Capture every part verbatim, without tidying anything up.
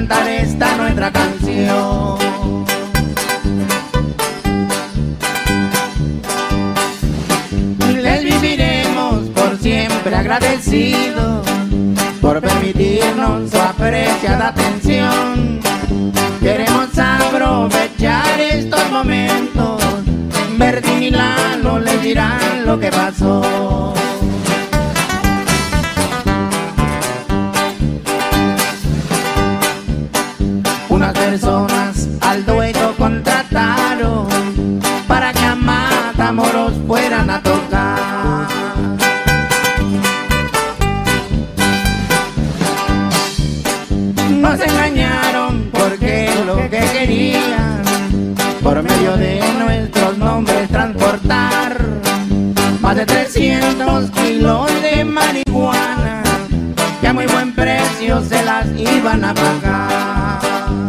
cantar esta nuestra canción. Les viviremos por siempre agradecidos por permitirnos su apreciada atención. Queremos aprovechar estos momentos. Bertín y Lalo les dirán lo que pasó. Unas personas al dueto contrataron para que a Matamoros fueran a tocar. Nos engañaron porque lo que querían por medio de nuestros nombres transportar más de trescientos kilos de marihuana que a muy buen precio se las iban a pagar.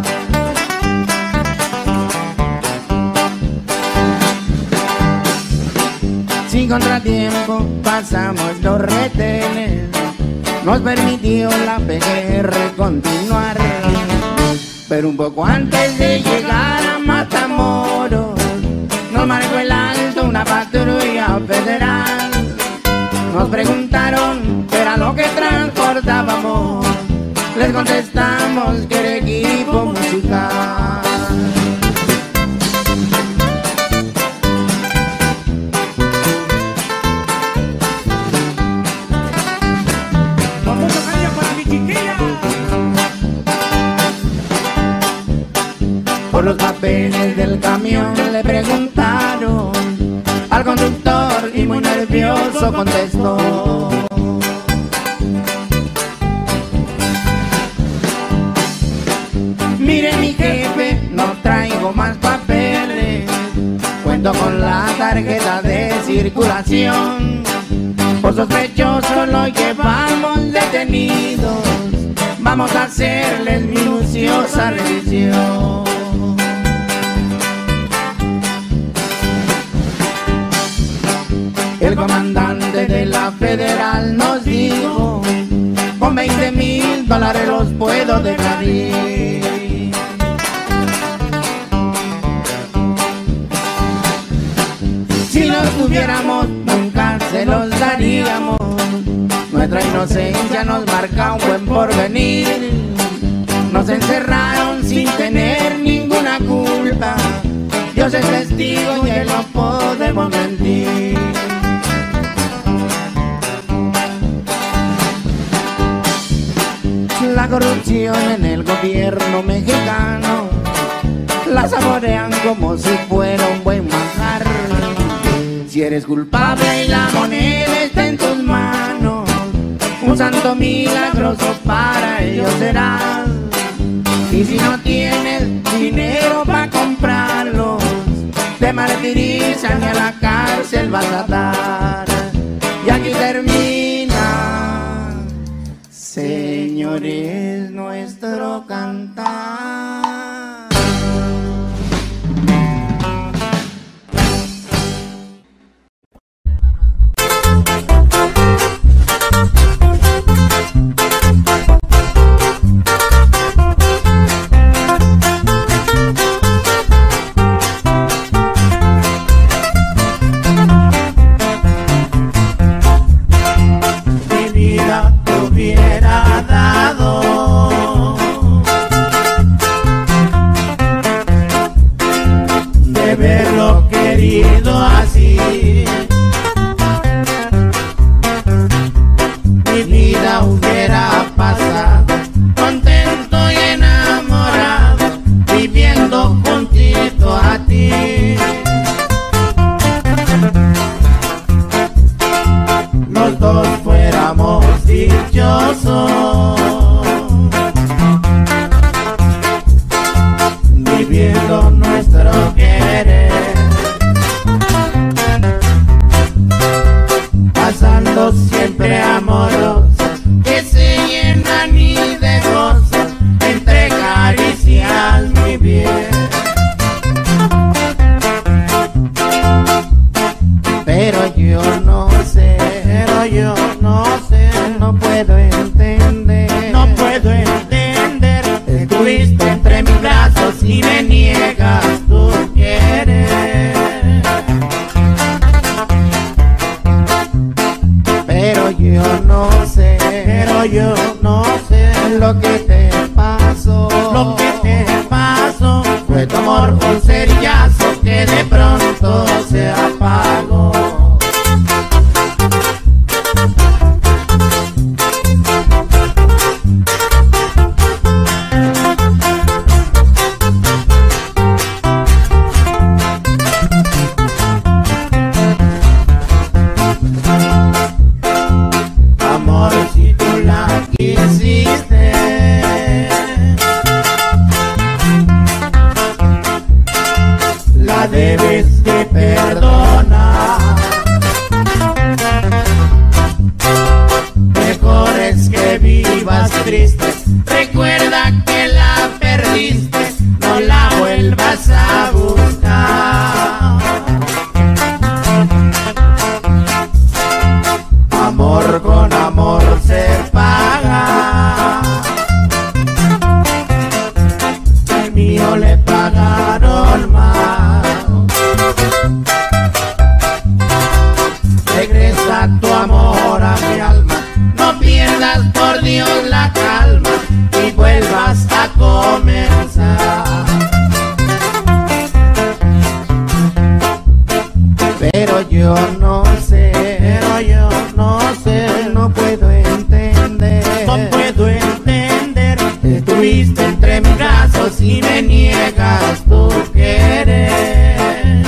Sin contratiempo pasamos los retenes, nos permitió la P G R continuar, pero un poco antes de llegar a Matamoros nos marcó el alto una patrulla federal. Nos preguntaron qué era lo que transportábamos, les contestamos que era equipo musical. Por los papeles del camión le preguntaron al conductor y muy nervioso contestó: mire mi jefe, no traigo más papeles, cuento con la tarjeta de circulación. Por sospechoso lo llevamos detenidos, vamos a hacerles minuciosa revisión. El comandante de la federal nos dijo: con veinte mil dólares los puedo dejar ir. Si los tuviéramos nunca se los daríamos, nuestra inocencia nos marca un buen porvenir. Nos encerraron sin tener ninguna culpa, Dios es testigo y él no podemos mentir. La corrupción en el gobierno mexicano la saborean como si fuera un buen manjar. Si eres culpable y la moneda está en tus manos, un santo milagroso para ellos serás. Y si no tienes dinero para comprarlos, te martirizan y a la cárcel vas a dar. Y aquí termina, señores, nuestro cantar. Viviendo nuestro querer, pasando siempre amorosos que se llenan y de gozo entre caricias muy bien. Pero yo no sé, pero yo no sé, no puedo entender sé, pero yo no sé lo que te pasó. Lo que te pasó fue tu amor, un cerillazo que de pronto se apagó. Amor, si tú la quisiste, la debes de perdonar. Mejor es que vivas triste. Recuerda que la perdiste, no la vuelvas a buscar. Amor con amor se paga. El mío le pagaron más. Regresa tu amor a mi alma. No pierdas por Dios la calma y vuelvas a comenzar. Pero yo no sé, Pero yo no sé, no puedo entender, no puedo entender. Estuviste entre mis brazos y me niegas tu querer.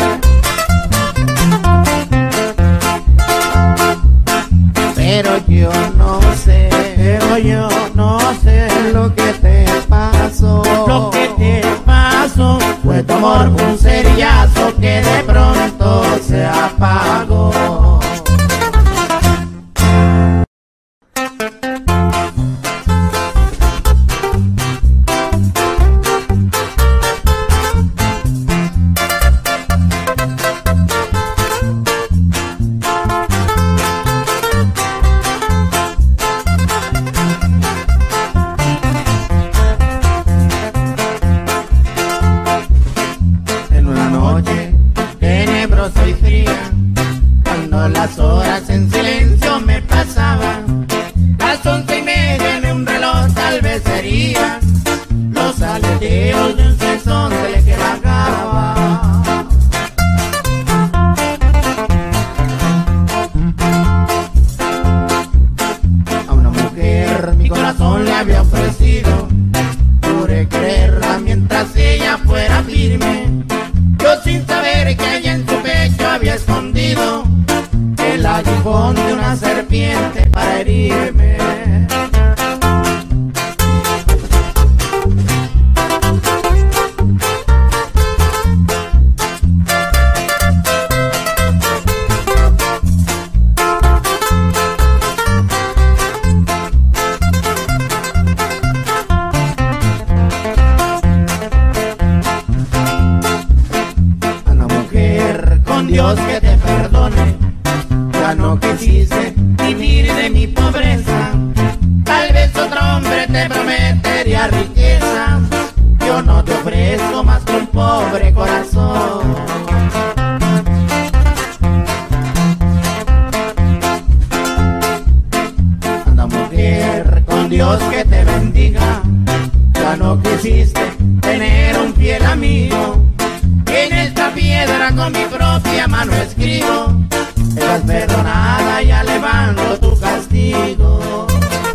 pero yo no sé, Pero yo no sé lo que te pasó. lo que te pasó. Fue tu amor, un cerillazo que de pronto se apagó. En una noche tenebrosa y fría, cuando las horas en silencio me pasaban, las once y media de un reloj tal vez serían los aleteos de un sensonte que vagaba. A una mujer mi corazón le había ofrecido, juré creerla mientras ella fuera firme. Yo sin saber que ella en su pecho había escondido el aguijón de una serpiente para herirme. Dios que te perdone, ya no quisiste vivir de mi pobreza. Tal vez otro hombre te prometería riqueza. Yo no te ofrezco más que un pobre corazón. Anda mujer, con Dios que te bendiga. Ya no quisiste tener un fiel amigo. En esta piedra con mi propia mano escribo, estás perdonada, ya levanto tu castigo.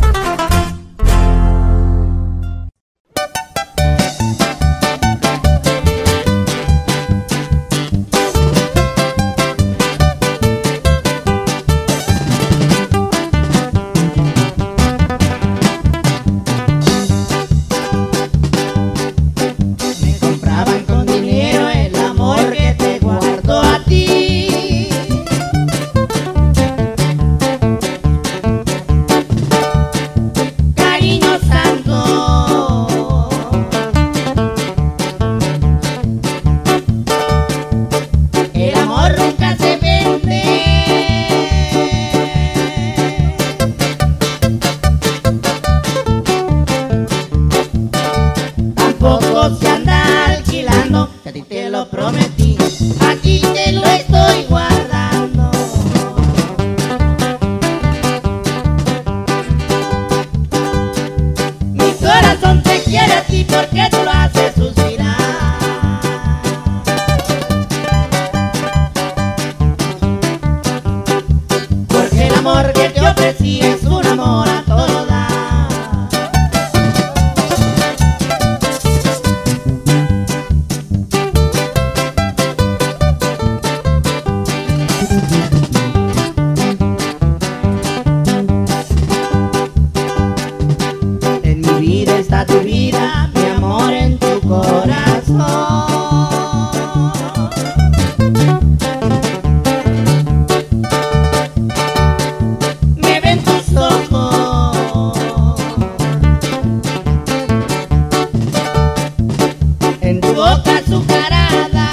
Me compraban con dinero el amor que te guardo a ti. ti porque tú lo haces suspirar. Porque el amor que te ofrecí es un amor a todo dar. En mi vida está tu vida, mi amor en tu corazón. Me ven tus ojos, en tu boca azucarada.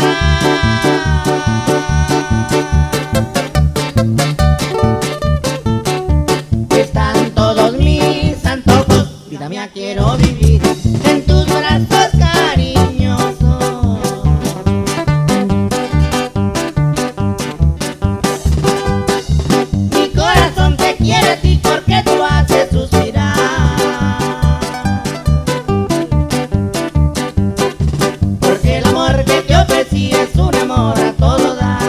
Están todos mis antojos, vida mía, quiero vivir en tus brazos cariñosos. Mi corazón te quiere a ti porque tú lo haces suspirar. Porque el amor que te ofrecí es un amor a todo dar.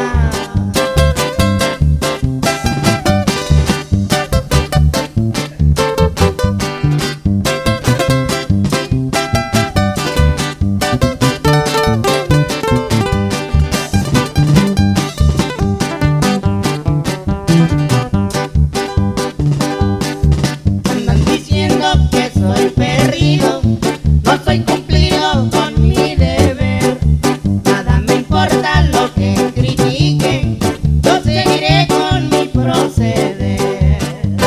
Andan diciendo que soy perdido, no soy cumplido con mi deber. Nada me importa lo que critiquen, yo seguiré con mi proceder.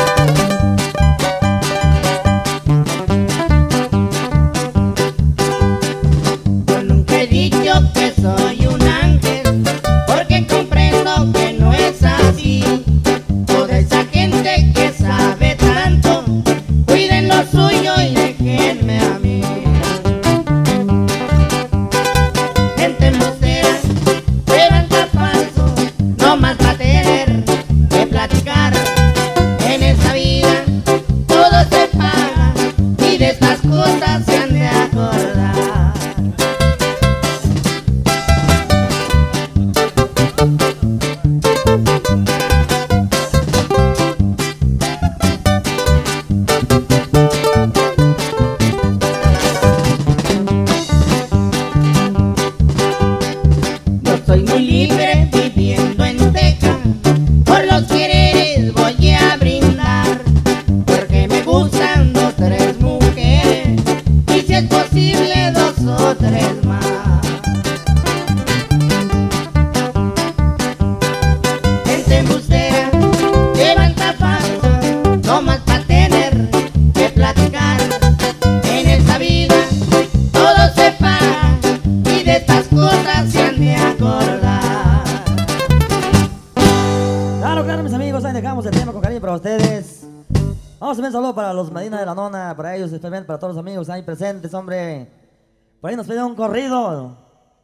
Yo nunca he dicho que soy un ángel, porque comprendo que no es así. Toda esa gente que sabe tanto, cuiden lo suyo y déjenme a mí. Gente embustera, levanta falso, no más va a tener que platicar. En esta vida todo se paga y de estas cosas se han de acordar. Yo soy muy libre viviendo en Teca, por los quereres voy a brindar, porque me gustan dos, tres mujeres, y si es posible dos o tres más. Gente embustera, levanta falso, no más para tener que platicar. En esta vida todo se paga y de estas cosas se han de acordar. Claro, claro, mis amigos, ahí dejamos el tema con cariño para ustedes. Vamos a enviar un saludo para los Medina de la Nona, para ellos, especialmente para todos los amigos ahí presentes, hombre. Por ahí nos pide un corrido.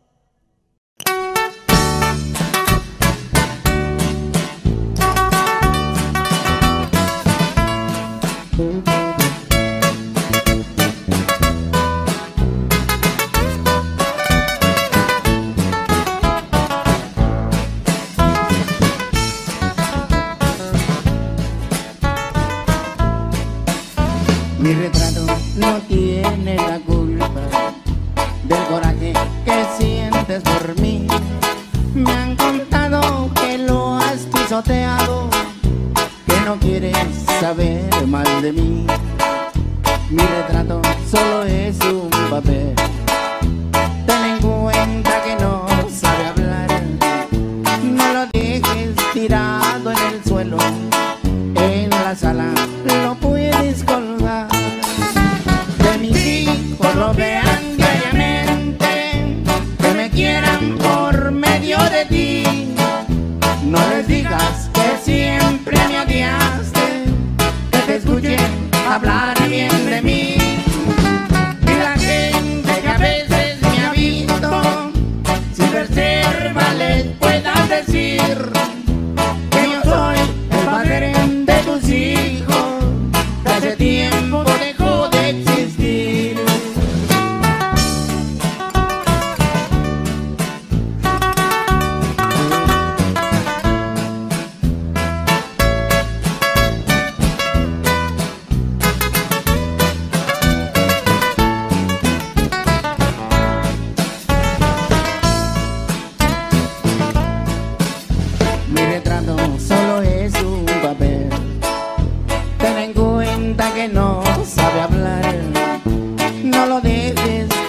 Mi retrato no tiene la culpa del coraje que sientes por mí. Me han contado que lo has pisoteado, que no quieres saber mal de mí. Mi retrato solo es un papel, ten en cuenta que no sabe hablar. No lo dejes tirado en el suelo, en la sala lo puedes colgar. De mis hijos lo vean diariamente, que me quieran por medio de ti. No les digas que siempre me odiaste, que te escuchen hablar bien de mí. Y la gente que a veces me ha visto, sin reserva les pueda decir que yo soy el padre de tus hijos, que hace tiempo dejó de existir.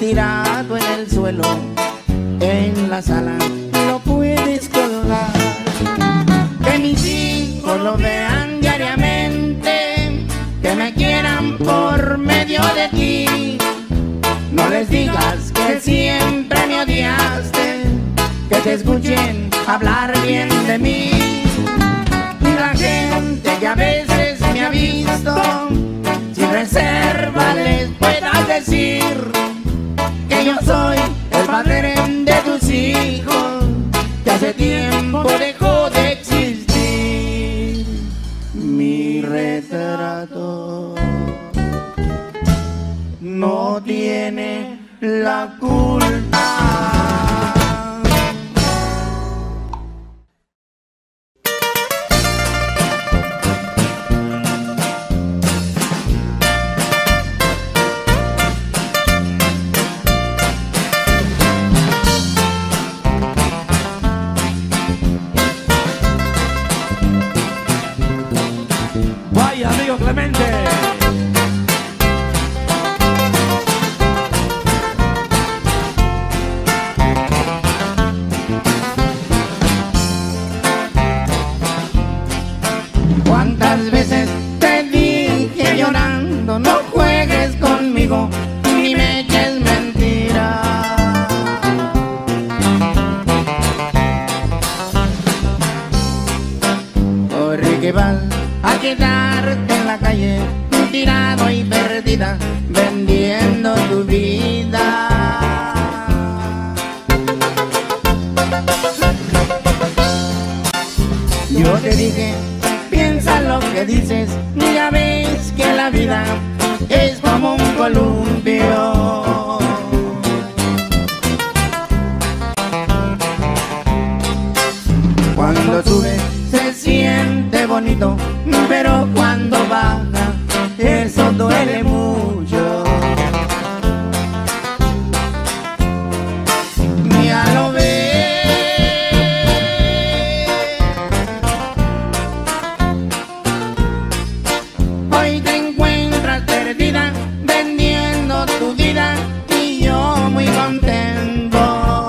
tirado en el suelo, en la sala lo puedes colgar. Que mis hijos lo vean diariamente, que me quieran por medio de ti. No les digas que siempre me odiaste, que te escuchen hablar bien de mí. Y la gente que a veces me ha visto, sin reserva les puedas decir que yo soy el padre de tus hijos, que hace tiempo dejó de existir. Mi retrato no tiene la culpa. Vaya, amigo Clemente. ¿Cuántas veces te dije llorando, no juegues conmigo, ni me eches mentira? Porque vas a quedarte en la calle, tirado y perdida, vendiendo tu vida. Yo te dije, piensa lo que dices, ya ves que la vida es como un columpio. Cuando sube se siente bonito, pero cuando baja eso duele mucho. Ya lo ves. Hoy te encuentras perdida, vendiendo tu vida, y yo muy contento.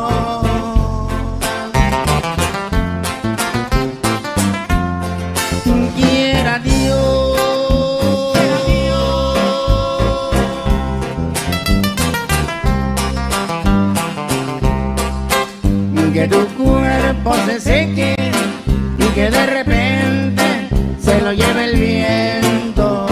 Quiera Dios que tu cuerpo se seque y que de repente se lo lleve el viento.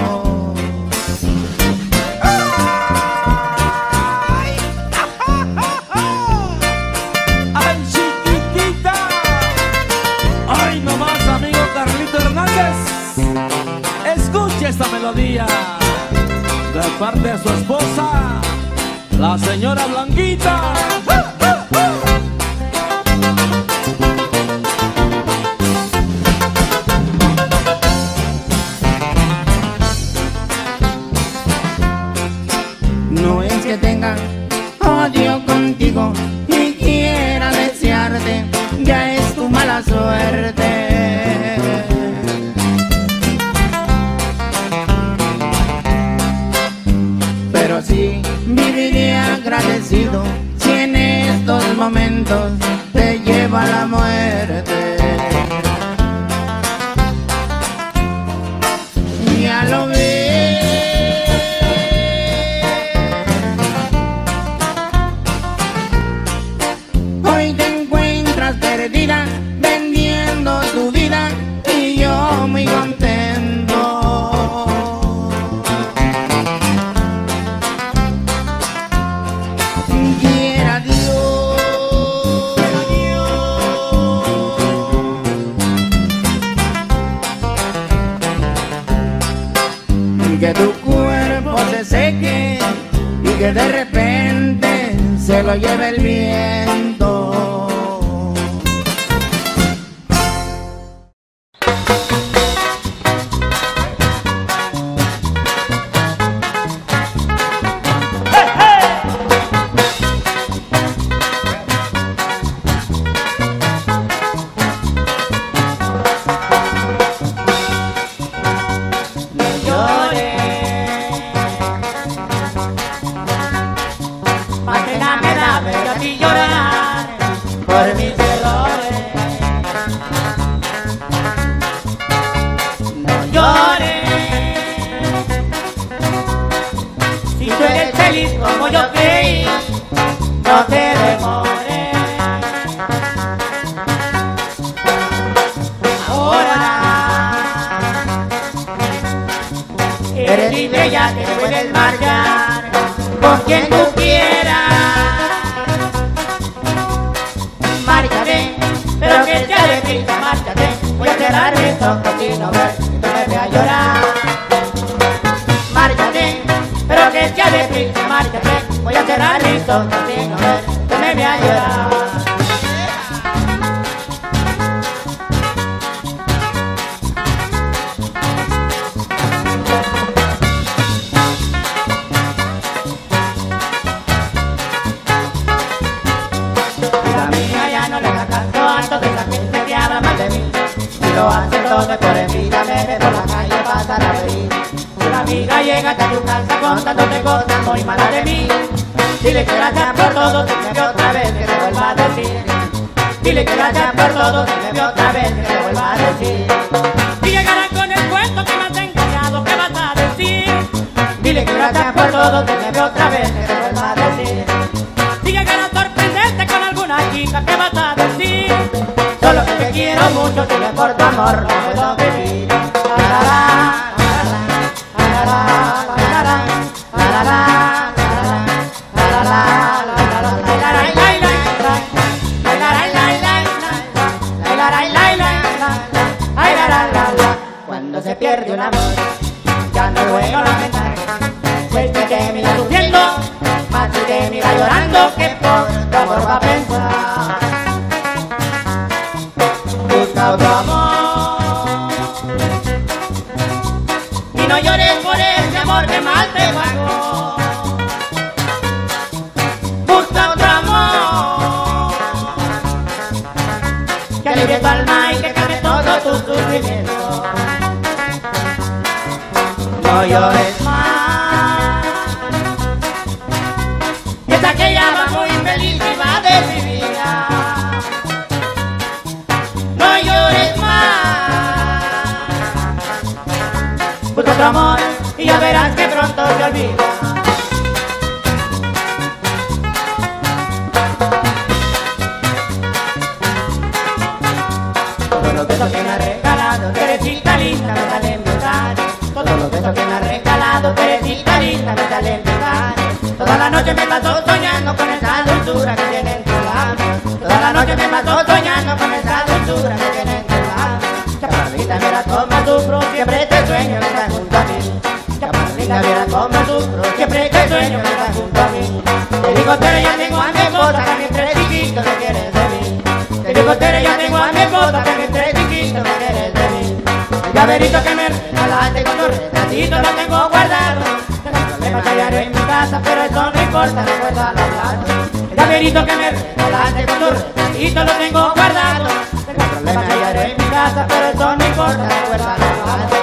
¡Ay, chiquitita! ¡Ay, nomás, amigo Carlito Hernández! Escuche esta melodía de parte de su esposa, la señora Blanquita. No es que tenga odio contigo y quiera desearte, ya es tu mala suerte. Pero sí viviré agradecido si en estos momentos te lleva la muerte. Ya lo ves. Hoy te encuentras perdida, vendiendo tu vida, y yo muy contento. Quiera Dios que tu cuerpo se seque y que de repente se lo lleve el viento. yo creí, no te demores. Ahora eres libre, ya te puedes marchar con quien tú quieras. Márchate, pero que sea deprisa, márchate. Voy a cerrar mis ojos y no ver, no me voy a llorar. Márchate, pero que sea deprisa, márchate. Voy a cerrar mis ojos y no ver, no me voy a llorar. Lo hace todo por envidia, me ve por la calle pasar a reír. Una amiga llega a tu casa contándote cosas muy malas de mí. Dile que gracias por todo, dile que otra vez que te vuelva a decir. Dile que gracias por todo, dile que otra vez que te vuelva a decir. Y llegará con el cuento que me has engañado, ¿qué vas a decir? Dile que gracias por todo, dile que otra vez que te vuelva a decir. Si llegará a sorprenderte con alguna chica, ¿qué vas a decir? Solo que te quiero mucho, dile por tu amor no puedo vivir. Cuando se pierde un amor, ya no luego lamentar. Pues que te mira sufriendo, más que te mira llorando, que por tu amor va a pensar. Busca otro amor y no llores por ese amor que mal te pagó. Busca otro amor que alivie tu alma y que cambie todo tu sufrimiento. No llores más, piensa que ella va muy feliz y va de mi vida. No llores más, busca otro amor y ya verás que pronto se olvida. Todos los besos que me has regalado, Teresita linda, me salen brutales. Todos los besos que me has regalado, Teresita linda, me salen brutales. Toda la noche me paso soñando con esa dulzura que tiene en tu labio. Toda la noche me paso soñando con esa dulzura que tiene en tu labio. Chaparrita, mira cómo sufro, siempre te sueño que estás junto a mí. Chaparrita, mira cómo sufro, siempre te sueño que estás junto a mí. Te digo, Tere, ya tengo a mi esposa, que a mis tres chiquitos te quieres de mí. Te digo, Tere, ya tengo a mi esposa, que a mis tres chiquitos te quieres de mí. El llaverito que me regalaste con los retratitos lo tengo guardado. Me batallaré en mi casa, pero eso no importa, recuerda los platos. El llaverito que me regalaste con los retratitos lo tengo guardado. Me batallaré en mi casa, pero eso no importa, recuerda los platos.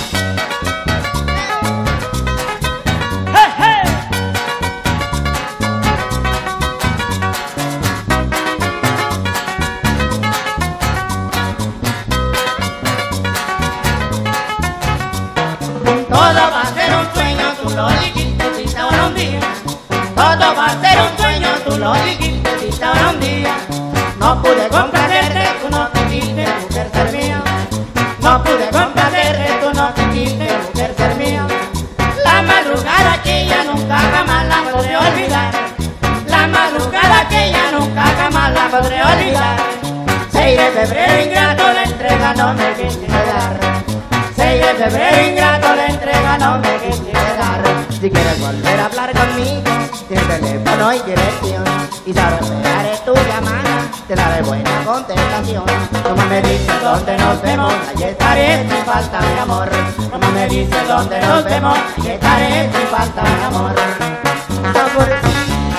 Todo va a ser un sueño, tú lo dijiste, si ahora un día. Todo va a ser un sueño, tú lo dijiste, si ahora un día. No pude complacerte, tú no quisiste, mujer ser mía. No pude complacerte, tú no quisiste, mujer ser mía. La madrugada aquella nunca jamás la podré olvidar. La madrugada aquella nunca jamás la podré olvidar. seis de febrero ingrato, la entrega no me quisiste dar. seis de febrero ingrato, la entrega no me quisiste dar. Si quieres volver a hablar conmigo, tienes teléfono y dirección, y solo esperaré tu llamada, te daré buena contestación. Como me dices dónde nos vemos, ahí estaré sin falta mi amor. Como me dices dónde nos vemos, ahí estaré sin falta mi amor. Saborcito,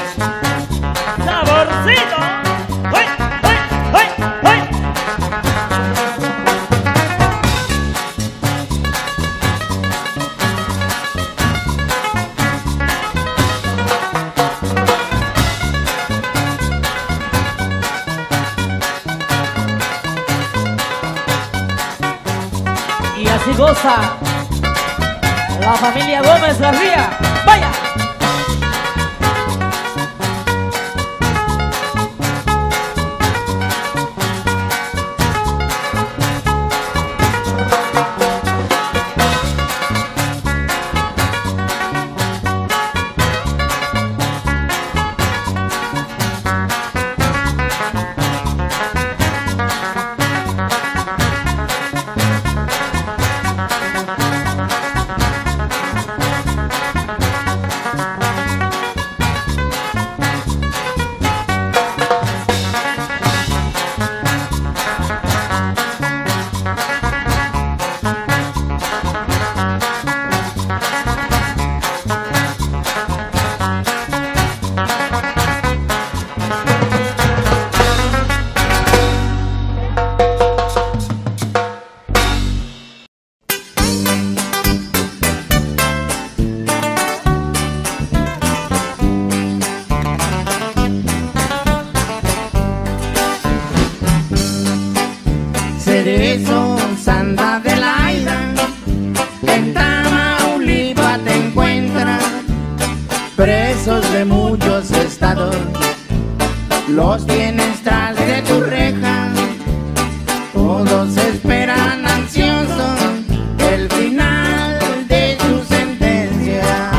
saborcito. ¡Uy, uy, uy, uy! Y así goza la familia Gómez García. ¡Vaya! presos de muchos estados, los tienes tras de tu reja. Todos esperan ansiosos el final de tu sentencia.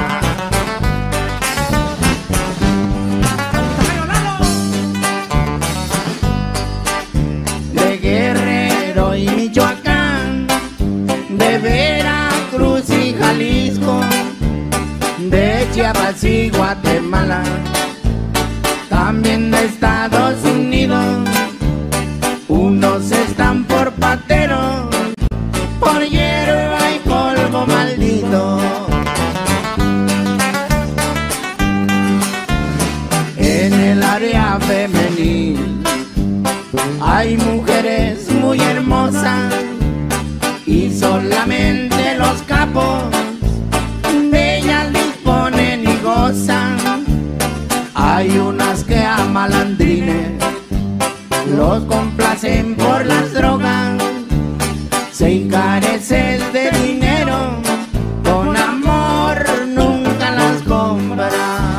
De Guerrero y Michoacán, de Veracruz y Jalisco, de Chiapas y Guatemala, también de Estados Unidos. Unos están por pateros, por hierba y polvo maldito. En el área femenil hay mujeres muy hermosas y solamente los capos de ellas disponen y gozan. Hay unas que a malandrines los complacen por las drogas, se careces de dinero, con amor nunca las compras.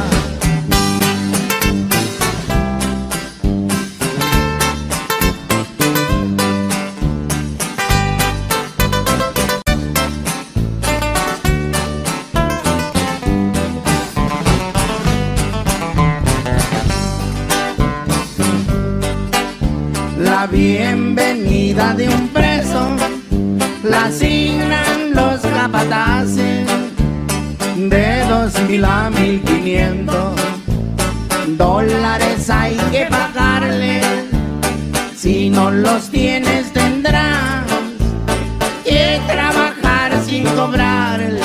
La bienvenida de un preso la asignan los capataces, de dos mil a mil quinientos dólares hay que pagarle. Si no los tienes tendrás que trabajar sin cobrarle.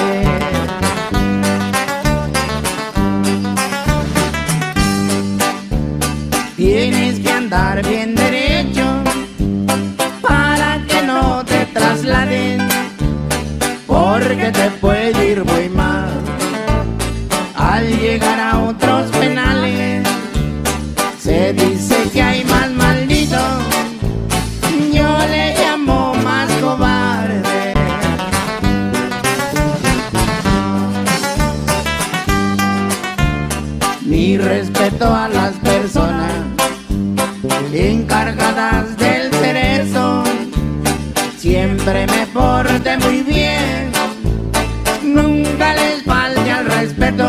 Tienes que andar bien derecho para que no te trasladen, porque te puede ir muy mal al llegar a otros penales. Se dice que hay más malditos, yo le llamo más cobarde. Mi respeto a las personas encargadas del cerezo, siempre me porté muy bien, nunca les falte al respeto.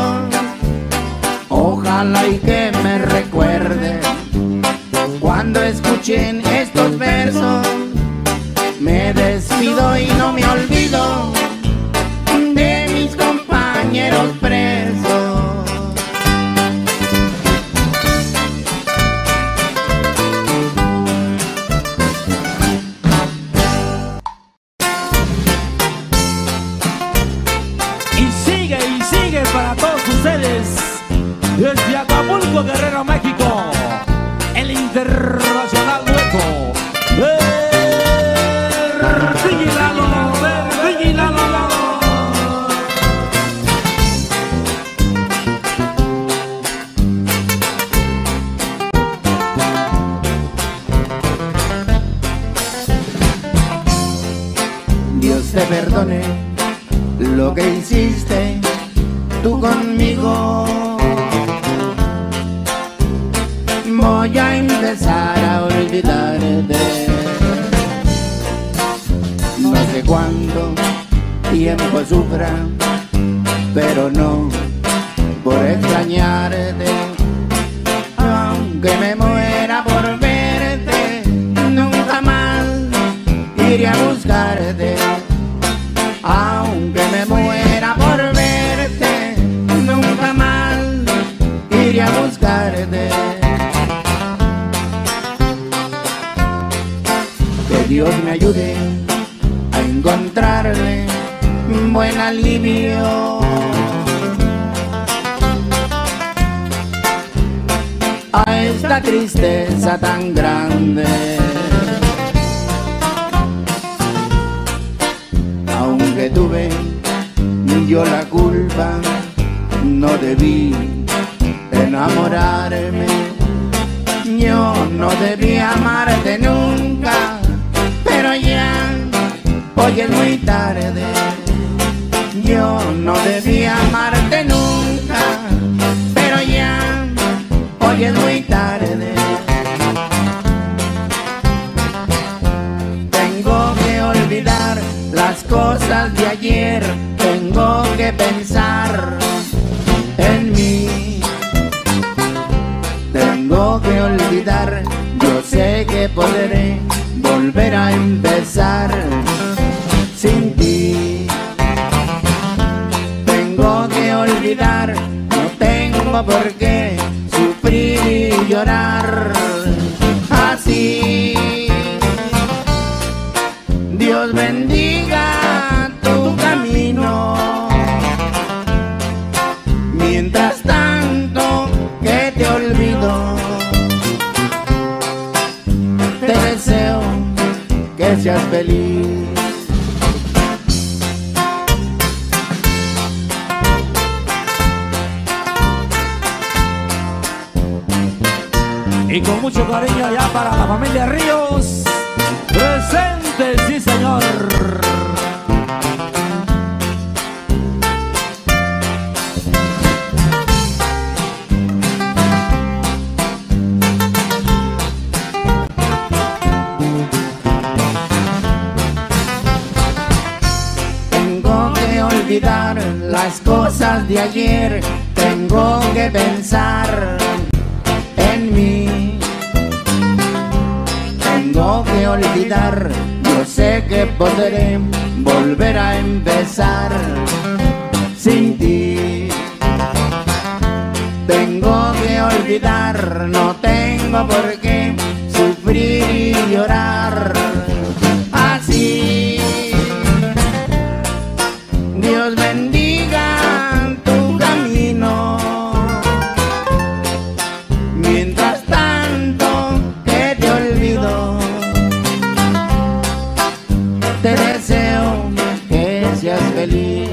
Ojalá y que me recuerden cuando escuchen estos versos. Me despido y no me olvido de mis compañeros presos. Desde Acapulco, Guerrero, México, el internacional dueto Vigilano, Vigilano. Dios te perdone lo que hiciste tú conmigo. Voy a empezar a olvidarte. No sé cuánto tiempo sufra, pero no por extrañarte. Aunque me muera por verte, nunca más iré a buscarte. Aunque me muera por verte, nunca más iré a buscarte. Dios me ayude a encontrarle buen alivio a esta tristeza tan grande. Aunque tuve yo la culpa, no debí enamorarme. Yo no debí amarte nunca, pero ya hoy es muy tarde. Yo no debí amarte nunca, pero llorar. En mí tengo que olvidar, yo sé que podré volver a empezar. Sin ti tengo que olvidar, no tengo por qué sufrir y llorar. Así Dios bendiga tu camino. Mientras tanto que te olvido, te deseo que seas feliz. Y con mucho cariño ya para la familia Ríos, presente, sí señor. Tengo que olvidar las cosas de ayer, tengo que pensar en mí. Tengo que olvidar, yo sé que podré volver a empezar. Sin ti tengo que olvidar, no tengo por qué sufrir y llorar. Así Dios bendiga tu camino. Mientras tanto que te olvido, te deseo que seas feliz.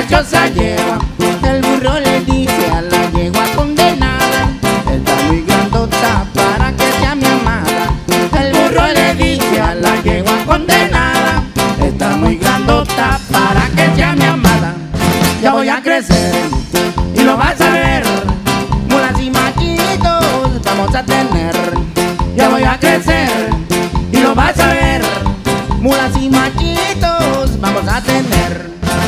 dichosa yegua. El burro le dice a la yegua condenada, está muy grandota para que sea mi amada. El burro le dice a la yegua condenada, está muy grandota para que sea mi amada. Ya voy a crecer y lo vas a ver, mulas y machitos vamos a tener. Ya voy a crecer y lo vas a ver, mulas y machitos vamos a tener.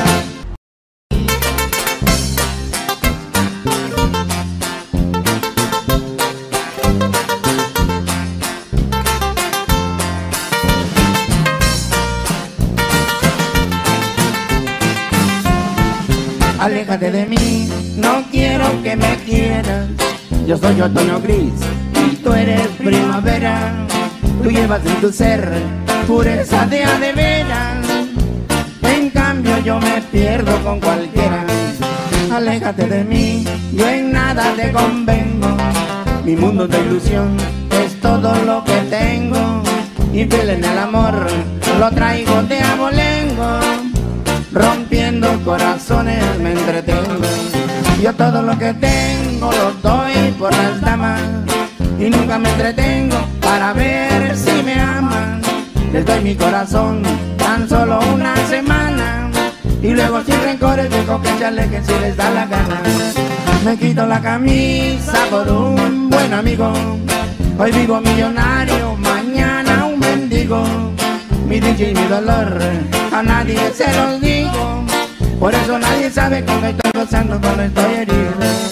Aléjate de mí, no quiero que me quieras. Yo soy otoño gris y tú eres primavera. Tú llevas en tu ser pureza de a de veras. En cambio yo me pierdo con cualquiera. Aléjate de mí, yo en nada te convengo. Mi mundo de ilusión es todo lo que tengo. Y fiel en el amor lo traigo de abolengo. Rompiendo corazones me entretengo. Yo todo lo que tengo lo doy por las damas. Y nunca me entretengo para ver si me aman. Les doy mi corazón tan solo una semana. Y luego sin rencores dejo que se alejen si les da la gana. Me quito la camisa por un buen amigo. Hoy vivo millonario, mañana un mendigo. Mi dicha y mi dolor a nadie se los digo. Por eso nadie sabe cuando estoy gozando, cuando estoy herido.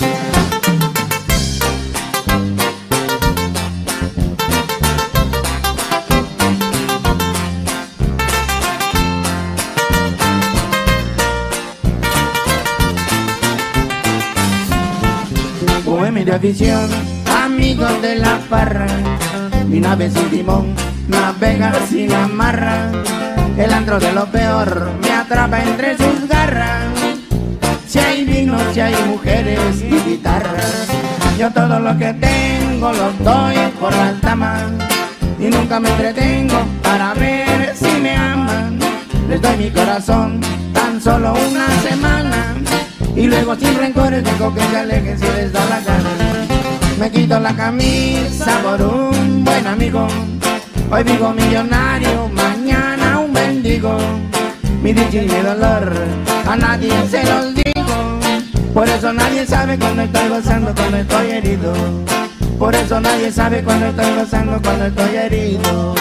Bohemia de afición, amigos de la farra. Mi nave sin timón navega sin amarra. El antro de lo peor me atrapa entre sus garras. Si hay vino, si hay mujeres y guitarras. Yo todo lo que tengo lo doy por las damas. Y nunca me entretengo para ver si me aman. Les doy mi corazón tan solo una semana. Y luego sin rencores dejo que se alejen si les da la gana. Me quito la camisa por un buen amigo. Hoy vivo millonario, mañana un mendigo. Mi dicha y mi dolor a nadie se los digo. Por eso nadie sabe cuando estoy gozando, cuando estoy herido. Por eso nadie sabe cuando estoy gozando, cuando estoy herido.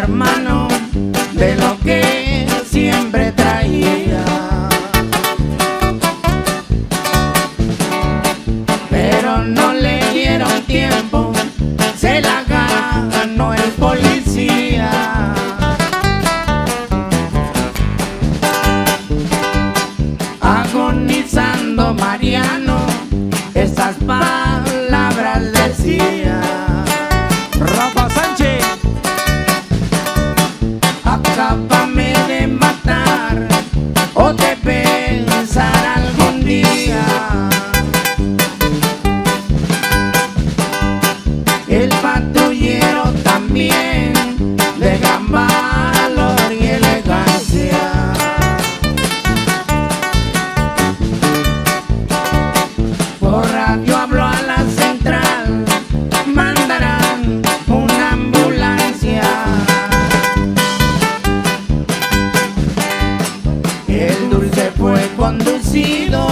echar mano de lo que siempre traía. Pero no le dieron tiempo, se la ganó el policía. Agonizando Mariano, estas palabras decía: Rafa Sánchez, acábame de matar o de pensar algún día. El patrullero también, de gran valor y elegancia. Por radio habló a la central, mandarán una ambulancia. El dulce fue conducido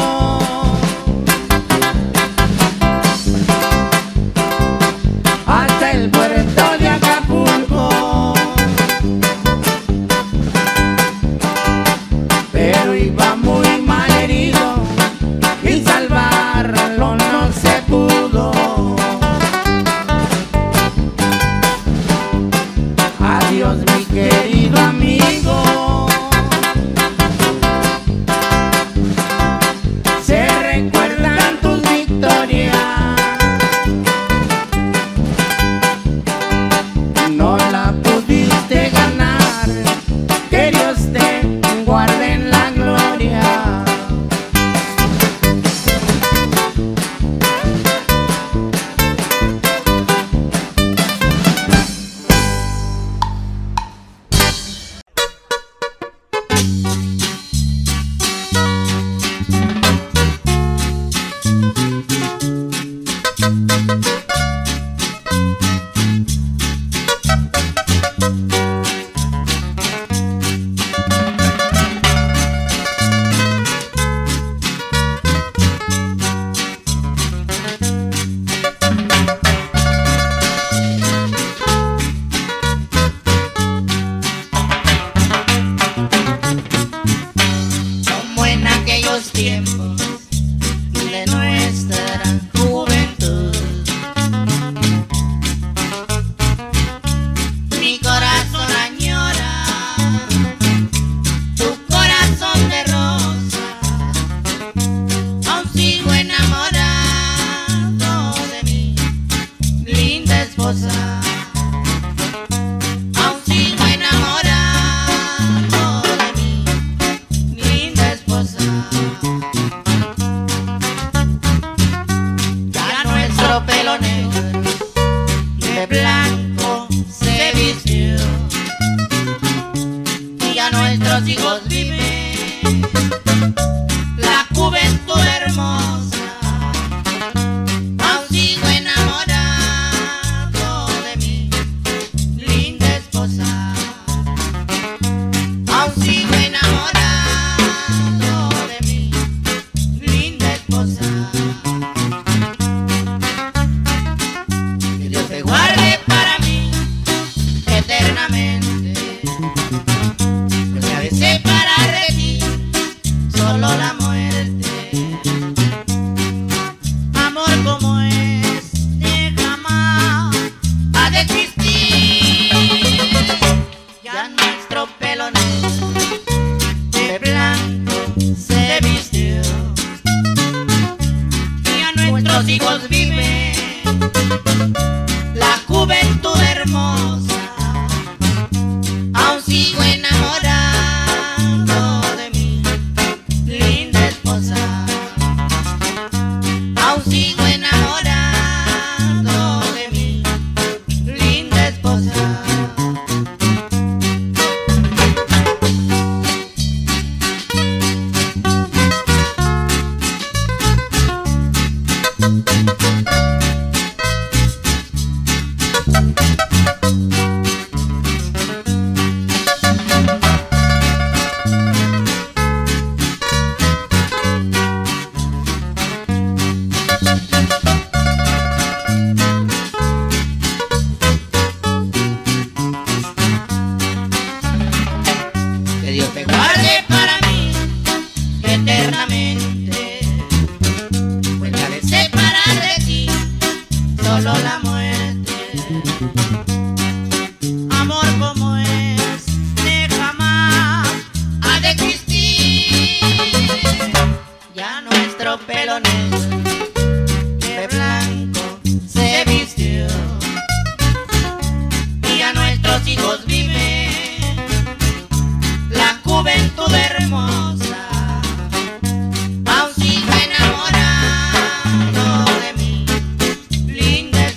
hasta el puerto de Acapulco, pero iba muy mal herido y salvarlo no se pudo. Adiós mi querido amigo, se recuerdan tus victorias, no la pudiste ganar, que Dios te guarde en la gloria. Como en aquellos tiempos de nuestra juventud, mi corazón añora tu corazón de rosa. Aún sigo enamorado de mi linda esposa. Aún sigo enamorado de mi linda esposa. Ya nuestro pelo negro de blanco se vistió y ya nuestros hijos viven la juventud hermosa. Aún sigo enamorado de mi linda esposa. Aún sigo enamorado de mi linda esposa. Que Dios te guarde para mí.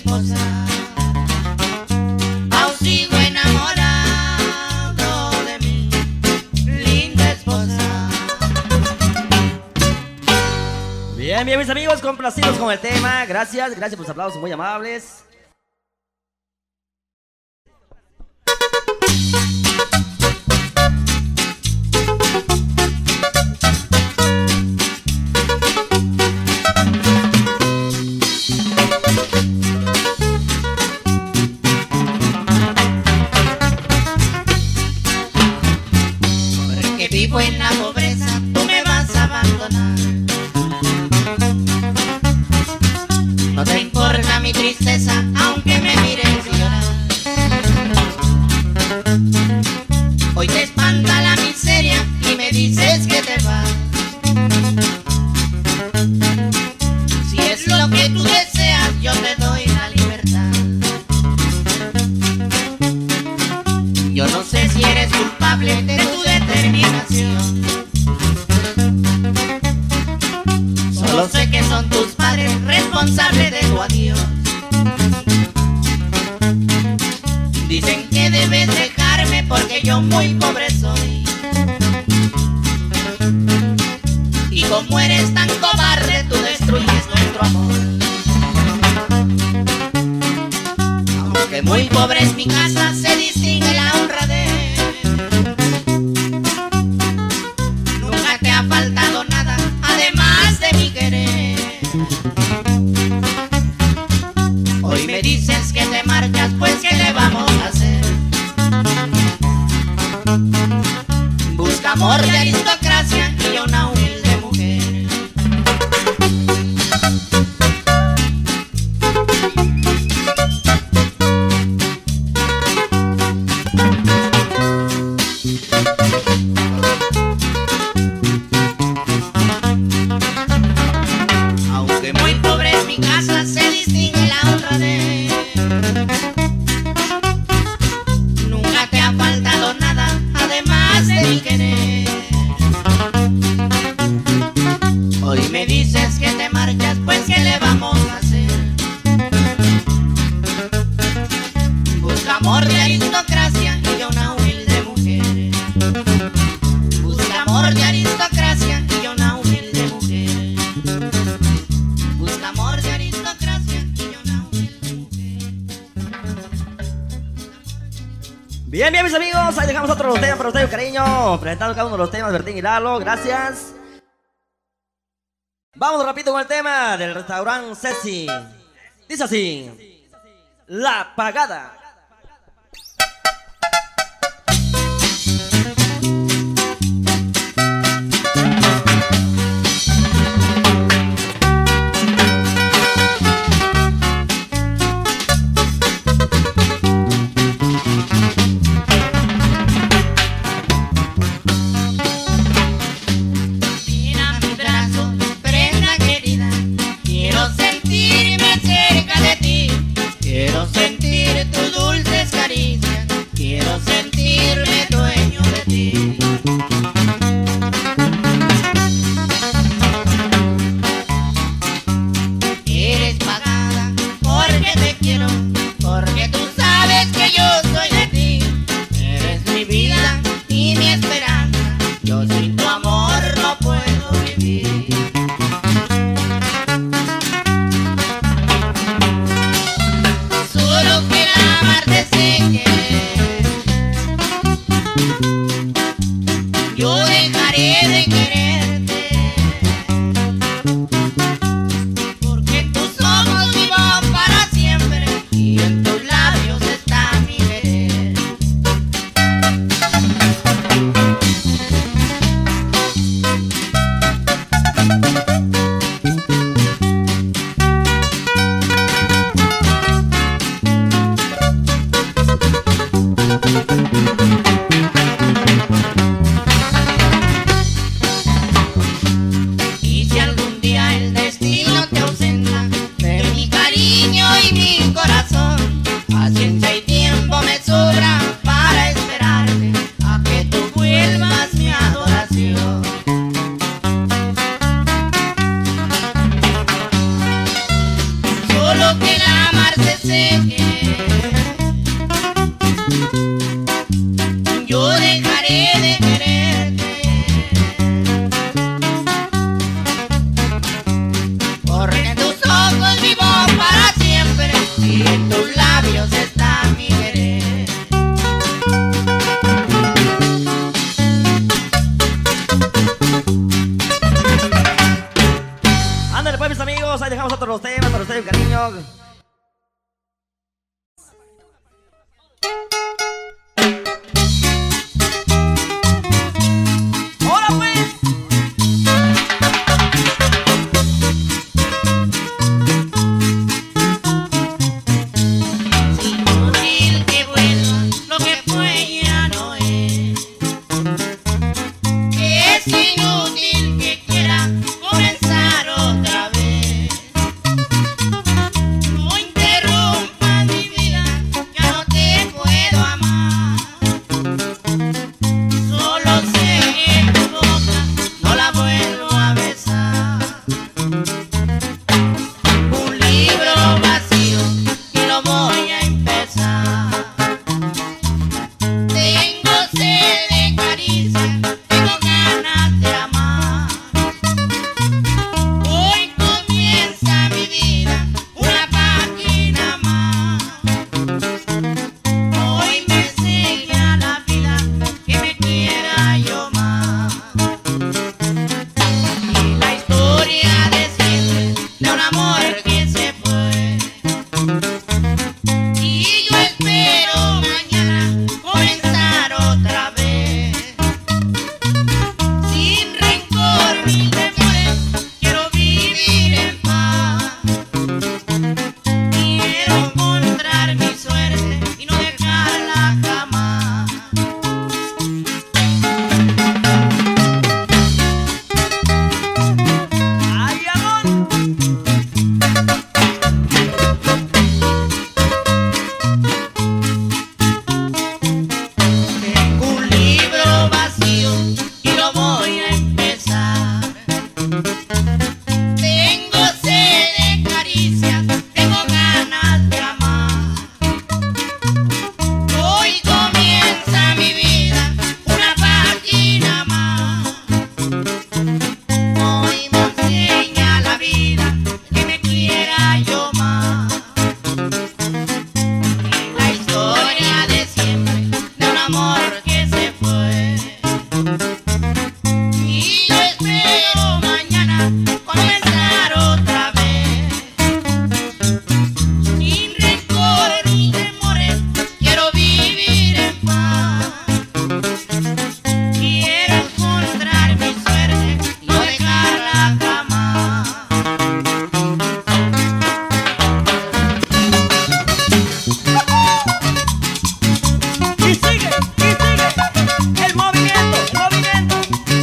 esposa. Aún sigo enamorado de mi linda esposa. Bien, bien, mis amigos, complacidos con el tema. Gracias, gracias por los aplausos muy amables. Porque vivo en la pobreza, tú me vas a abandonar. No te importa mi tristeza, aunque me mires llorar. Hoy te espanta la miseria y me dices que te vas. Si es lo que tú deseas, yo te doy la libertad. Yo no sé si eres culpable de tu determinación. Solo sé que son tus padres responsables de tu adiós. Dicen que debes dejarme porque yo muy pobre soy. Y como eres tan cobarde, tú destruyes nuestro amor. Aunque muy pobre es mi casa, se distingue la honradez. Nunca te ha faltado nada, además de mi querer. Hoy me dices que te marchas, pues ¿qué le vamos a hacer? Busca amor de aristocracia y yo una humilde mujer. Aunque muy pobre es mi casa, se distingue la honradez. Nunca te ha faltado nada, además de mi querer. Hoy me dices que te marchas, pues ¿qué le vamos a hacer? Busca amor de aristocracia y yo una humilde mujer. Busca amor de aristocracia y yo una humilde mujer. Busca amor de aristocracia y yo una humilde mujer. Bien, bien, mis amigos, ahí dejamos otro tema para ustedes, cariño. Presentando cada uno de los temas, Bertín y Lalo, gracias. Vamos rapidito con el tema del restaurante Ceci. Dice así: La Pagada. Mira mi brazo, prenda querida, quiero sentirme cerca de ti. Quiero sentir tus dulces caricias, quiero sentirme dueño de ti. Eres pagada porque te quiero, porque tú sabes que yo soy de ti. Eres mi vida y mi esperanza, yo sin tu amor no puedo vivir. Solo quiero amarte sin querer. Yo dejaré de quererte, porque en tus ojos vivo para siempre y en tus labios está mi querer. Y si algún día el destino te ausenta de mi cariño y mi corazón, paciencia y tiempo me sobra para esperarte a que tú vuelvas mi adoración. Solo que la mar se seque, yo dejaré de quererte, porque en tus ojos vivo para siempre y en tus labios está mi querer. Ándale pues mis amigos, ahí dejamos otros temas para ustedes, cariño. ¡Hola pues! Es inútil que vuelva, lo que fue ya no es. Es inútil que quiera comenzar otra vez. No interrumpas mi vida, ya no te puedo amar. Solo sé que tu boca no la vuelvo a besar. Un libro vacío y lo voy a empezar. Tengo sed de caricia, tengo ganas de amar. Hoy comienza mi vida, una página más. Hoy me enseña la vida que me quiera yo más. Y la historia de siempre de un amor que se fue. Y yo espero mañana comenzar otra vez. Sin rencor ni temores, quiero vivir en paz. Quiero encontrar mi suerte y no dejarla jamás. ¡Ay, amor! Tengo un libro vacío y lo voy a empezar. Tengo sed de caricias, tengo ganas de amar. Hoy comienza mi vida, una página más. Hoy me enseña la vida que me quiera yo más. Y la historia de siempre de un amor que se fue. Y yo espero mañana comenzar otra vez. Sin rencor ni temores, quiero vivir en paz. Quiero encontrar mi suerte y no dejarla jamás. Y sigue, y sigue. El movimiento, el movimiento.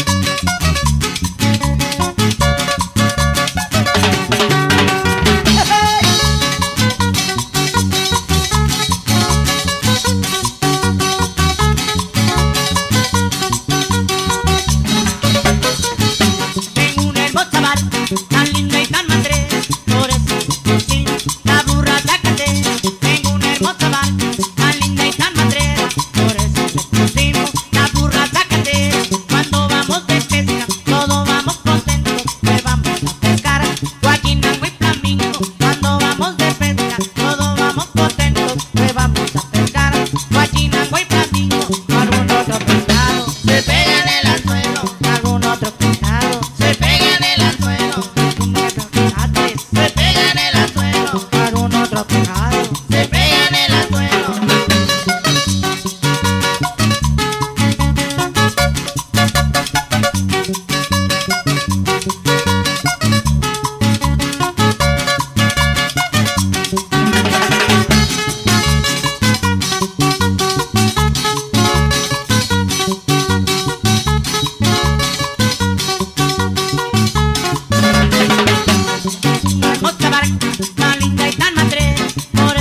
Tengo una hermosa barca, tan linda y tan madre, por eso sí, la burra sácate. Tengo una hermosa barca, tan linda y tan madre, por eso pusimos la burra sácate. Cuando vamos de pesca, todos vamos contentos, pues vamos a pescar guayinango y flamingo. Cuando vamos de pesca, todos vamos contentos, pues vamos a pescar guayinango y flamingo. Algún otro pescado se pega en el anzuelo, algún otro pescado se pega en el anzuelo, algún otro pescado se pega en el anzuelo, algún otro pescado se pega en el anzuelo. Una hermosa barca, tan linda y tan madre, por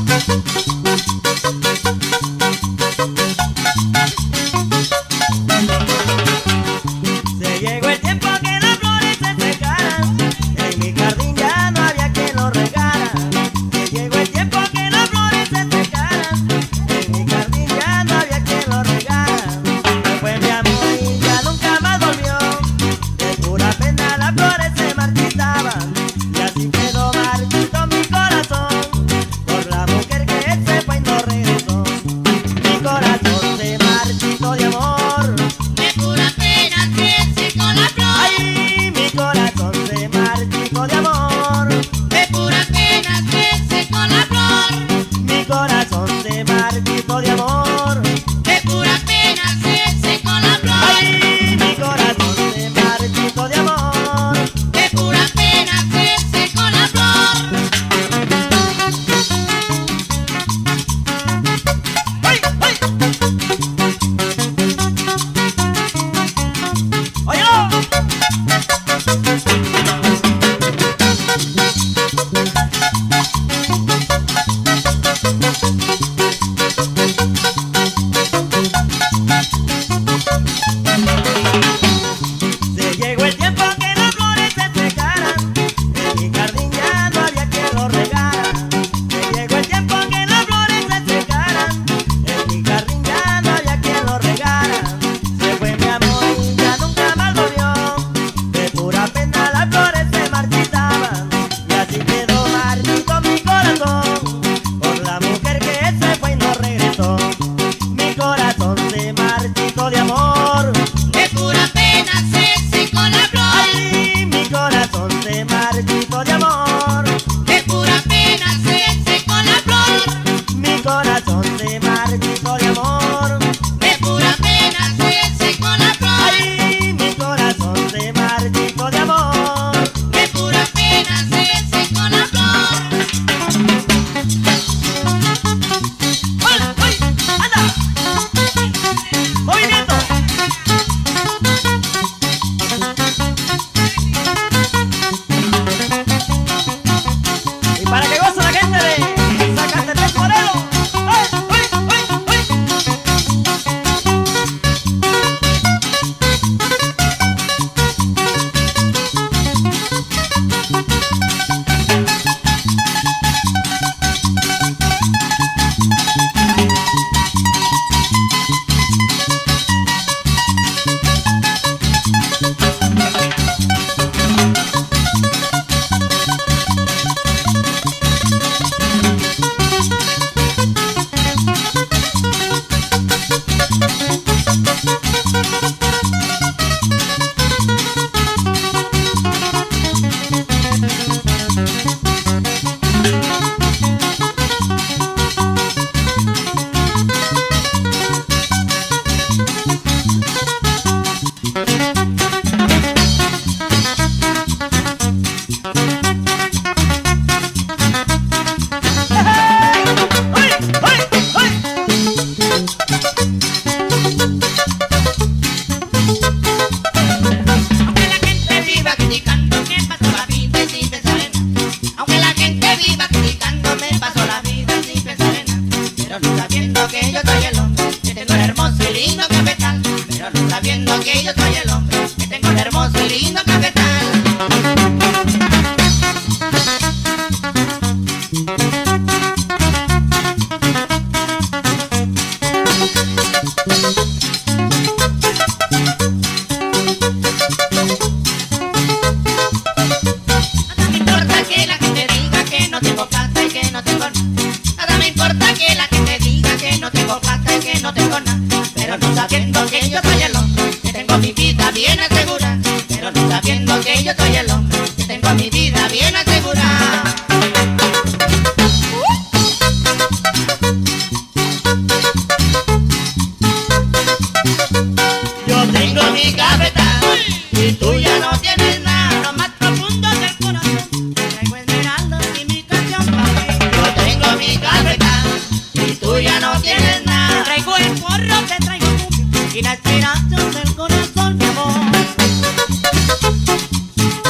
Y la esperanza del corazón, mi amor.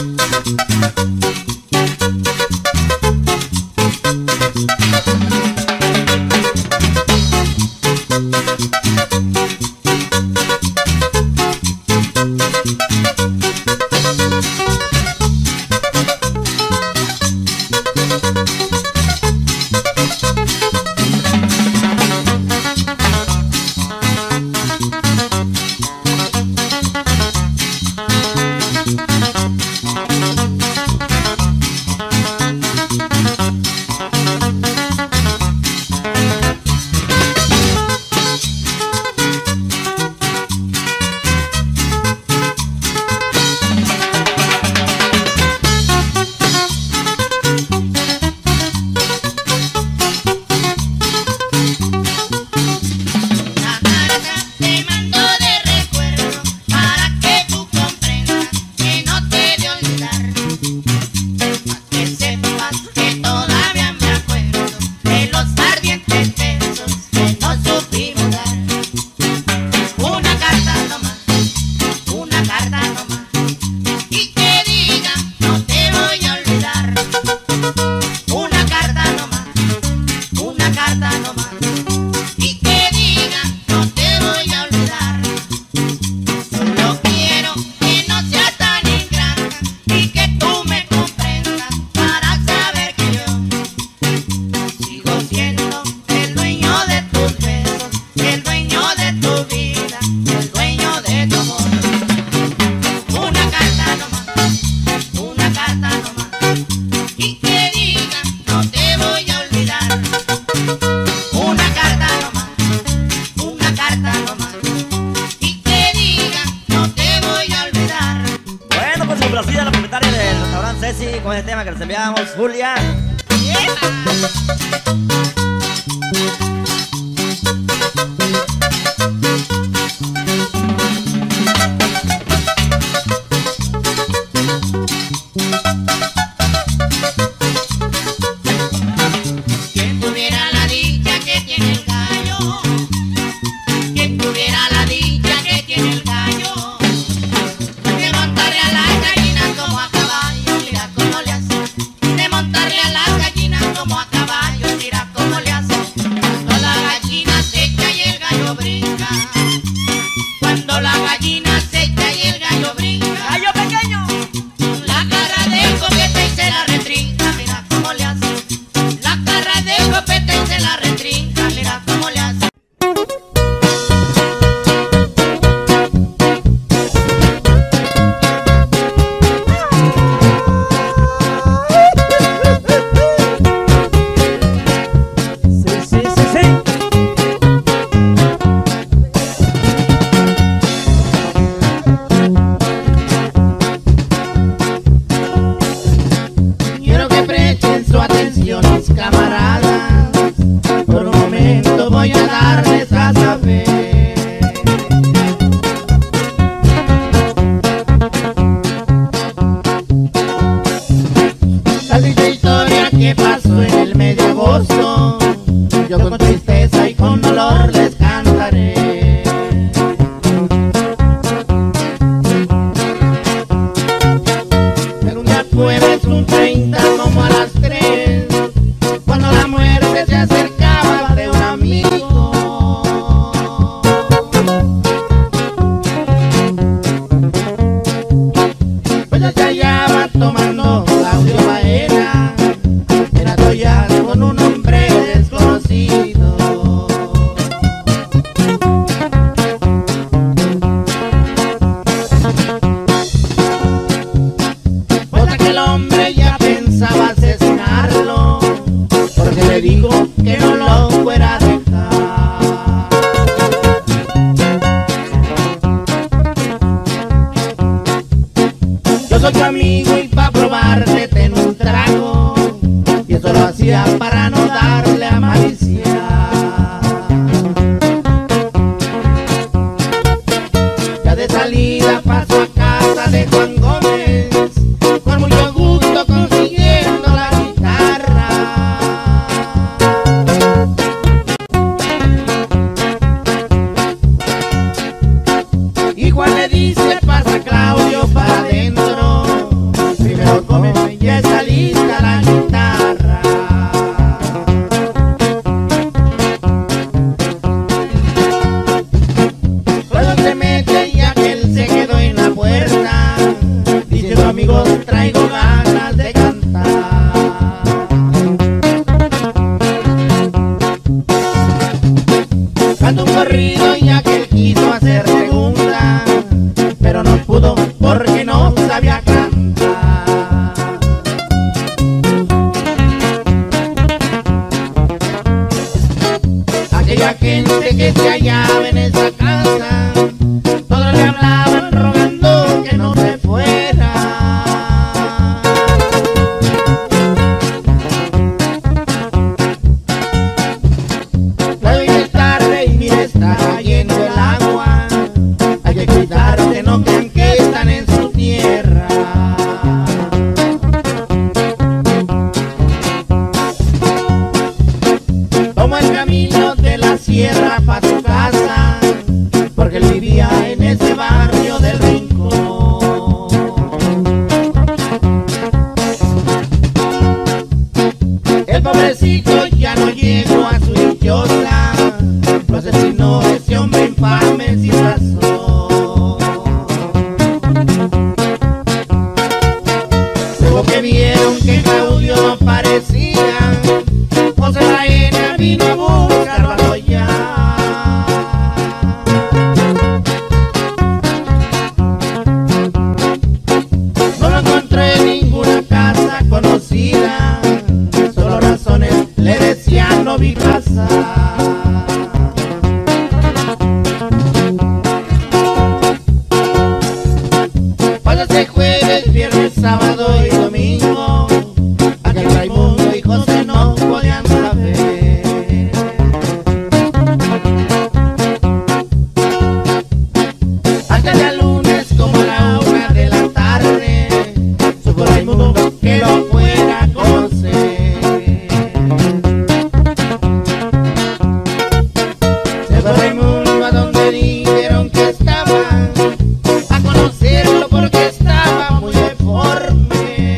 carta nomás y que diga no te voy a olvidar. Solo quiero que no seas tan ingrata y que tú me comprendas para saber que yo sigo siendo el dueño de tus besos, el dueño de tu vida, el dueño de tu amor. Una carta nomás, una carta nomás y que diga no te voy a olvidar. Una carta nomás, una carta nomás y que diga no te voy a olvidar. Bueno, pues complacida la propietaria del restaurante Ceci con el tema que les enviamos, Julia. Quien tuviera la dicha que tiene el gallo, quien tuviera la dicha que tiene el gallo, de montarle a las gallinas como a caballo, mira cómo le hace. De montarle a las gallinas como a caballo, mira cómo le hace. Cuando la gallina se echa y el gallo brinca, cuando la gallina se echa y el gallo brinca, ¡Gallo pequeño! la garra de copete y se la retrinca, mira cómo le hace. La garra de copete y se la retrinca, mira cómo le hace. Sí, sí, sí, sí. Quiero que presten su atención mis camaradas, por un momento voy a darles a saber. La triste historia que pasó en el mes de agosto, yo con tristeza y con dolor les cantaré. Pero un día jueves, un treinta, como a las tres, cuando la muerte se acercaba de un amigo, pues yo se hallaba tomando Claudio Baena, era tollar con un hombre desconocido. Pues aquel hombre ya pensaba asesinarlo, porque le dijo que no lo fuera a dejar. Yo soy tu amigo y pa' probarte ten un trago, y eso lo hacía para no darle a maliciar. Ya de salida pasó a casa de Juan Gómez, con mucho gusto consiguiendo la guitarra. Y Juan le dice, pasa Claudio para adentro, primero cómeme, ya está lista la guitarra. Luego se mete y aquel se quedó en la puerta, diciendo amigos traigo ganas de cantar. Cantó un corrido y aquel quiso hacer segunda, pero no pudo porque no sabía cantar. Aquella gente que se hallaba en esa casa, todos le hablaban rogando que no se fuera. Hoy es tarde y mira está cayendo el agua, hay que cuidarse, no crean que están en su tierra. Tomó el camino de la sierra para su casa, porque él vivía en ese barrio del Rincón. El pobrecito ya no llegó a su casa. Pásate jueves, viernes, sábado y domingo, aquel Raimundo y José no podían saber. Hasta el día lunes como a la una de la tarde, supo Raimundo que lo fuera a conocer. Se fue Raimundo a donde dijeron que estaba, a conocerlo porque estaba muy deforme.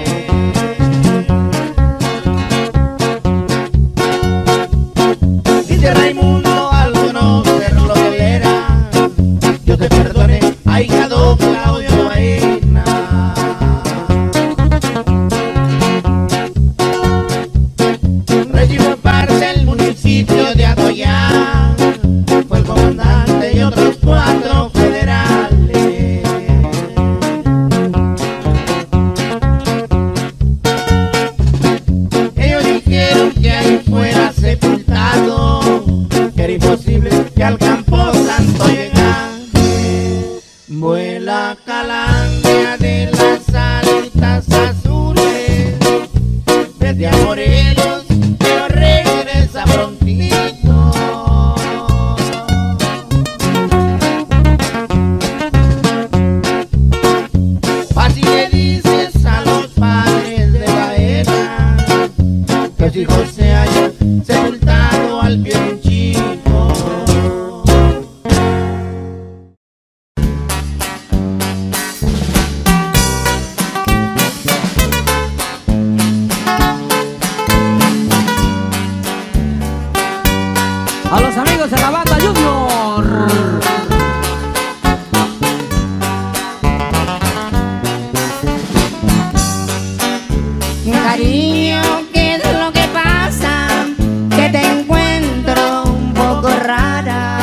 Dice Raimundo al conocer lo que él era: yo te perdoné, ahijado Claudio Baena. Recibió parte del municipio de Atoyá, fue el comandante y otros cuatro federales. Ellos dijeron que ahí fuera sepultado, que era imposible que al campo santo llegase. Vuela calandria de las alitas azules, desde a Morelos, pero regresa prontito. Así le dices a los padres de Baena que su hijo se haya sepultado al pie de un chico. A los amigos de la banda Junior. Cariño, ¿qué es lo que pasa? Que te encuentro un poco rara.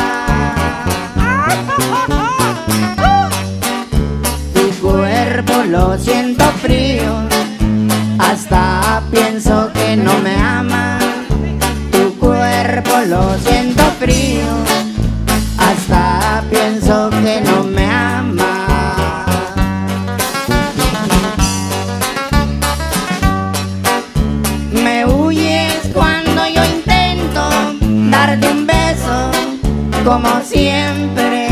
Tu cuerpo lo siento frío, hasta pienso que no me ama. Tu cuerpo lo siento frío, hasta pienso que no me ama. Me huyes cuando yo intento darte un beso, como siempre.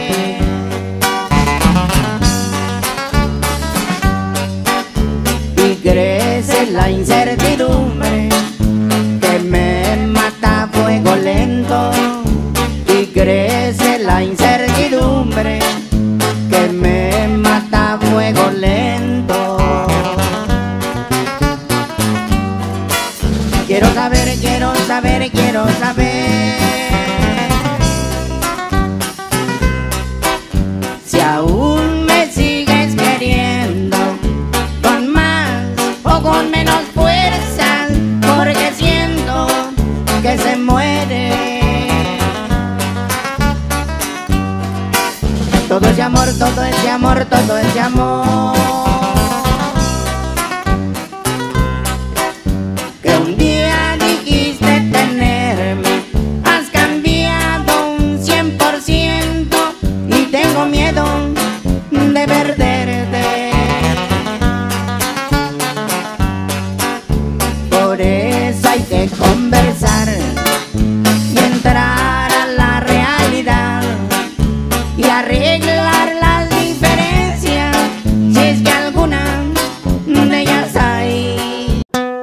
Y crece la incertidumbre que me mata a fuego lento. Y crece la incertidumbre que me mata a fuego lento. Quiero saber, quiero saber, quiero saber si aún me sigues queriendo, con más o con menos fuerzas, porque siento que se muere. Todo ese amor, todo ese amor, todo ese amor que un día dijiste tenerme, has cambiado un cien por ciento y tengo miedo de perderte. Por eso hay que conversar y entrar a la realidad y arreglar las diferencias, si es que alguna de ellas hay.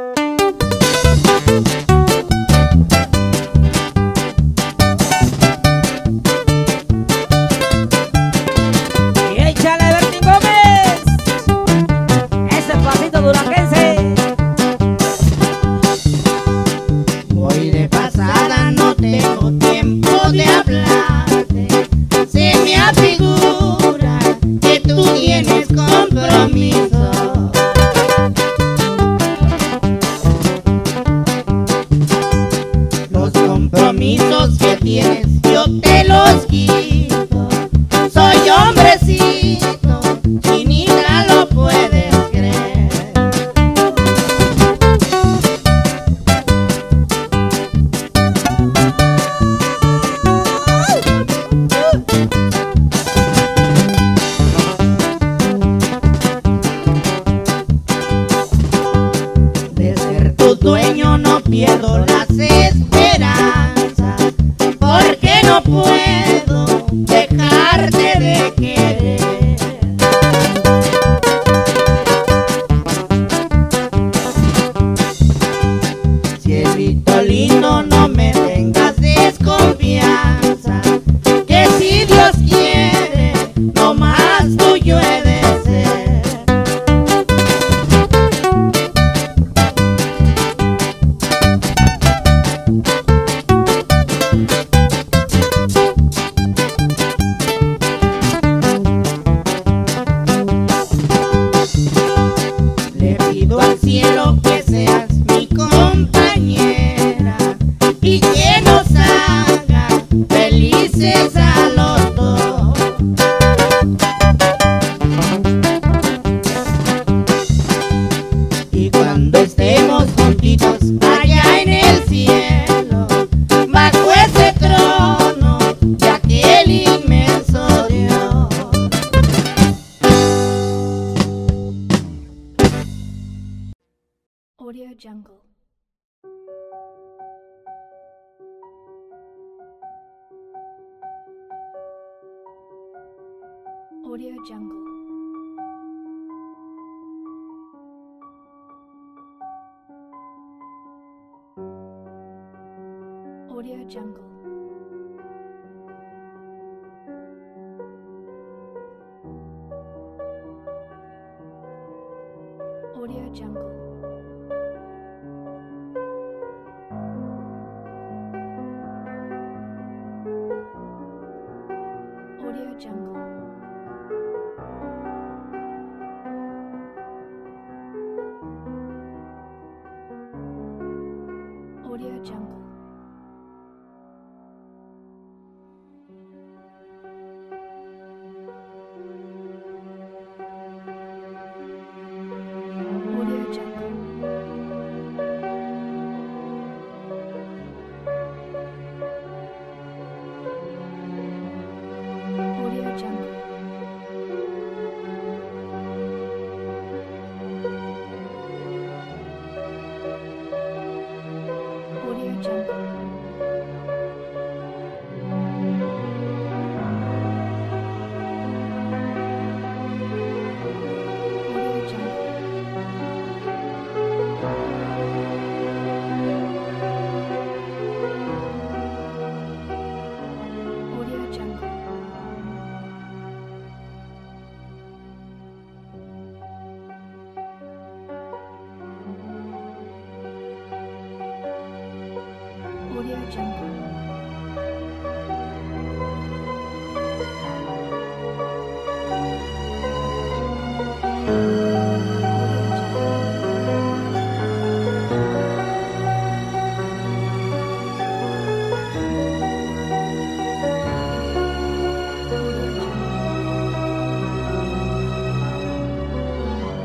Y échale Bertín Gómez, ese pasito duranguense. Voy de pasada, no tengo tiempo de hablarte. Se me afigura que tú tienes compromiso. Los compromisos que tienes yo te los quito. Soy hombrecito, chinita, lo puedes creer. y que nos haga felices a los dos. Y cuando estemos juntitos allá en el cielo, bajo ese trono de aquel inmenso Dios. Audio Jungle. Audio Jungle. Audio Jungle. Audio Jungle. Audio Jungle. Audio Jungle. Audio Jungle. Audio Jungle. Audio Jungle. Audio Jungle. Audio Jungle. Audio Jungle.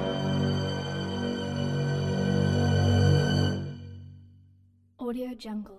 Audio Jungle.